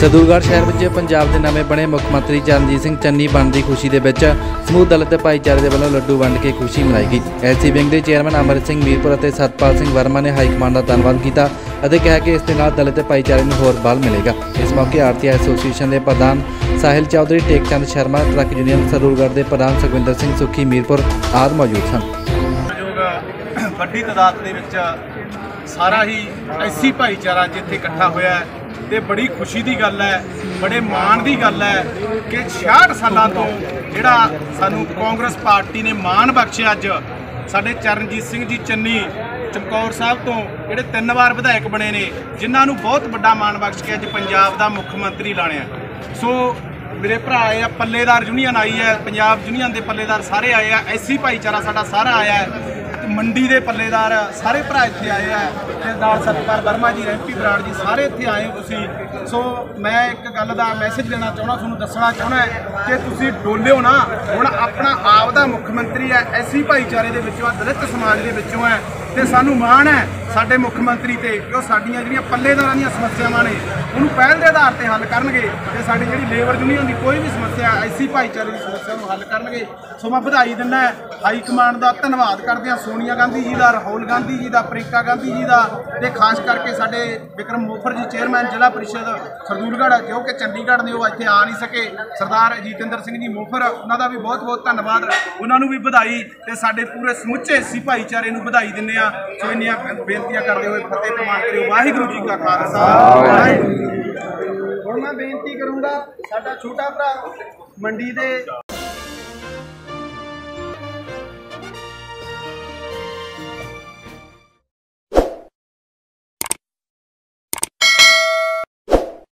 ਸਰਦੂਲਗੜ੍ਹ ਸ਼ਹਿਰ ਵਿੱਚ ਪੰਜਾਬ ਦੇ ਨਵੇਂ ਬਣੇ ਮੁੱਖ ਮੰਤਰੀ ਚਰਨਜੀਤ ਸਿੰਘ ਚੰਨੀ ਬਣਨ ਦੀ ਖੁਸ਼ੀ ਦੇ ਵਿੱਚ ਸਮੂਹ ਦਲਿਤ ਭਾਈਚਾਰੇ ਦੇ ਵੱਲੋਂ ਲੱਡੂ ਵੰਡ ਕੇ ਖੁਸ਼ੀ ਮਨਾਈ ਗਈ। ਐਸਸੀ ਵਿੰਗ ਦੇ ਚੇਅਰਮੈਨ ਅਮਰਿਤ ਸਿੰਘ ਮੀਰਪੁਰ ਅਤੇ ਸਤਪਾਲ ਸਿੰਘ ਵਰਮਾ ਨੇ ਹਾਈ ਕਮਾਂਡ ਦਾ ਧੰਨਵਾਦ ਕੀਤਾ ਅਤੇ ਕਿਹਾ ਕਿ ਇਸ ਦੇ ਨਾਲ ਦਲਿਤ ਭਾਈਚਾਰੇ ਨੂੰ ਹੋਰ ਬਲ ਮਿਲੇਗਾ। ਇਸ ਮੌਕੇ ਆਰਤੀ ਐਸੋਸੀਏਸ਼ਨ ਦੇ ਪ੍ਰਧਾਨ ਸਾਹਿਲ ਚੌਧਰੀ, ਟੇਕਚੰਦ ਸ਼ਰਮਾ, ਟਰੱਕ ਯੂਨੀਅਨ ਸਰਦੂਲਗੜ੍ਹ ਦੇ ਪ੍ਰਧਾਨ ਸੁਖਵਿੰਦਰ ਸਿੰਘ ਸੁੱਖੀ ਮੀਰਪੁਰ ਆਦਿ ਮੌਜੂਦ ਸਨ। ਵੱਡੀ ਤਾਦਾਦ ਦੇ ਵਿੱਚ ਸਾਰਾ ਹੀ ਐਸੀ ਭਾਈਚਾਰਾ ਜਿੱਥੇ ਇਕੱਠਾ ਹੋਇਆ ਹੈ ਤੇ ਬੜੀ ਖੁਸ਼ੀ ਦੀ ਗੱਲ ਹੈ, ਬੜੇ ਮਾਣ ਦੀ ਗੱਲ ਹੈ ਕਿ 66 ਸਾਲਾਂ ਤੋਂ ਜਿਹੜਾ ਸਾਨੂੰ ਕਾਂਗਰਸ ਪਾਰਟੀ ਨੇ ਮਾਣ ਬਖਸ਼ਿਆ। ਅੱਜ ਸਾਡੇ ਚਰਨਜੀਤ ਸਿੰਘ ਜੀ ਚੰਨੀ ਚਮਕੌਰ ਸਾਹਿਬ ਤੋਂ ਜਿਹੜੇ 3 ਵਾਰ ਵਿਧਾਇਕ ਬਣੇ ਨੇ, ਜਿਨ੍ਹਾਂ ਨੂੰ ਬਹੁਤ ਵੱਡਾ ਮਾਣ ਬਖਸ਼ ਕੇ ਅੱਜ ਪੰਜਾਬ ਦਾ ਮੁੱਖ ਮੰਤਰੀ ਲਾਣਿਆ। ਸੋ ਮੇਰੇ ਭਰਾ ਆਏ ਆ, ਪੱਲੇਦਾਰ ਯੂਨੀਅਨ ਆਈ ਹੈ, ਪੰਜਾਬ ਯੂਨੀਅਨ ਦੇ ਪੱਲੇਦਾਰ ਸਾਰੇ ਆਏ ਆ, ਐਸੀ ਭਾਈਚਾਰਾ ਸਾਡਾ ਸਾਰਾ ਆਇਆ ਹੈ, ਮੰਡੀ ਦੇ ਪੱਲੇਦਾਰ ਸਾਰੇ ਭਰਾ ਇੱਥੇ ਆਏ ਆ ਤੇ ਨਾਲ ਸਤਪਾਲ ਵਰਮਾ ਜੀ, ਰੈਂਪੀ ਬਰਾੜ ਜੀ, ਸਾਰੇ ਇੱਥੇ ਆਏ ਹੋ ਤੁਸੀਂ। ਸੋ ਮੈਂ ਇੱਕ ਗੱਲ ਦਾ ਮੈਸੇਜ ਦੇਣਾ ਚਾਹੁੰਦਾ, ਤੁਹਾਨੂੰ ਦੱਸਣਾ ਚਾਹੁੰਦਾ ਕਿ ਤੁਸੀਂ ਡੋਲਿਓ ਨਾ। ਹੁਣ ਆਪਣਾ ਆਪ ਦਾ ਮੁੱਖ ਮੰਤਰੀ ਹੈ, ਐਸੀ ਭਾਈਚਾਰੇ ਦੇ ਵਿੱਚੋਂ, ਦਲਿਤ ਸਮਾਜ ਦੇ ਵਿੱਚੋਂ ਹੈ ਤੇ ਸਾਨੂੰ ਮਾਣ ਹੈ ਸਾਡੇ ਮੁੱਖ ਮੰਤਰੀ ਤੇ ਕਿ ਉਹ ਸਾਡੀਆਂ ਜਿਹੜੀਆਂ ਪੱਲੇਦਾਰਾਂ ਦੀਆਂ ਸਮੱਸਿਆਵਾਂ ਨੇ ਉਹਨੂੰ ਪਹਿਲ ਦੇ ਆਧਾਰ ਤੇ ਹੱਲ ਕਰਨਗੇ ਤੇ ਸਾਡੀ ਜਿਹੜੀ ਲੇਬਰ ਯੂਨੀਅਨ ਦੀ ਕੋਈ ਵੀ ਸਮੱਸਿਆ, ਐਸੀ ਭਾਈਚਾਰੇ ਦੀ ਸਮੱਸਿਆ ਨੂੰ ਹੱਲ ਕਰਨਗੇ। ਸੋ ਮੈਂ ਵਧਾਈ ਦਿੰਦਾ ਹਾਈ ਕਮਾਂਡ ਦਾ, ਧੰਨਵਾਦ ਕਰਦੇ ਹਾਂ ਸੋਨੀਆ ਗਾਂਧੀ ਜੀ ਦਾ, ਰਾਹੁਲ ਗਾਂਧੀ ਜੀ ਦਾ, ਪ੍ਰਿੰਕਾ ਗਾਂਧੀ ਜੀ ਦਾ ਤੇ ਖਾਸ ਕਰਕੇ ਸਾਡੇ ਵਿਕਰਮ ਮੋਫਰ ਜੀ, ਚੇਅਰਮੈਨ ਜ਼ਿਲ੍ਹਾ ਪ੍ਰੀਸ਼ਦ ਸਰਦੂਲਗੜ੍ਹ, ਜੋ ਕਿ ਚੰਡੀਗੜ੍ਹ ਨੇ, ਉਹ ਇੱਥੇ ਆ ਨਹੀਂ ਸਕੇ। ਸਰਦਾਰ ਜੀਤਿੰਦਰ ਸਿੰਘ ਜੀ ਮੋਫਰ, ਉਹਨਾਂ ਦਾ ਵੀ ਬਹੁਤ ਬਹੁਤ ਧੰਨਵਾਦ, ਉਹਨਾਂ ਨੂੰ ਵੀ ਵਧਾਈ ਤੇ ਸਾਡੇ ਪੂਰੇ ਸਮੁੱਚੇ ਐਸੀ ਭਾਈਚਾਰੇ ਨੂੰ ਵਧਾਈ ਦਿੰਦੇ ਆ। ਸੋ ਇੰਨੀਆਂ ਬੇਨਤੀਆਂ ਕਰਦੇ ਹੋਏ ਫਤਿਹ ਪ੍ਰਵਾਨ ਕਰਿਓ। ਵਾਹਿਗੁਰੂ ਜੀ ਕਾ ਖਾਲਸਾ, ਵਾਹਿਗੁਰੂ। ਹੁਣ ਮੈਂ ਬੇਨਤੀ ਕਰੂੰਗਾ, ਸਾਡਾ ਛੋਟਾ ਭਰਾ ਮੰਡੀ ਦੇ